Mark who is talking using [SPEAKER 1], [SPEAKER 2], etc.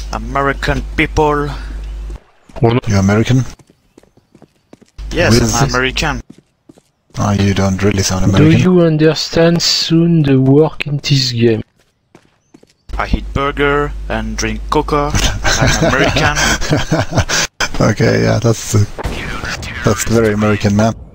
[SPEAKER 1] American people.
[SPEAKER 2] You American?
[SPEAKER 1] Yes, I'm American.
[SPEAKER 2] Oh, you don't really sound American.
[SPEAKER 3] Do you understand soon the work in this game?
[SPEAKER 1] I eat burger and drink coca. I'm American.
[SPEAKER 2] Okay, yeah, that's very American, man.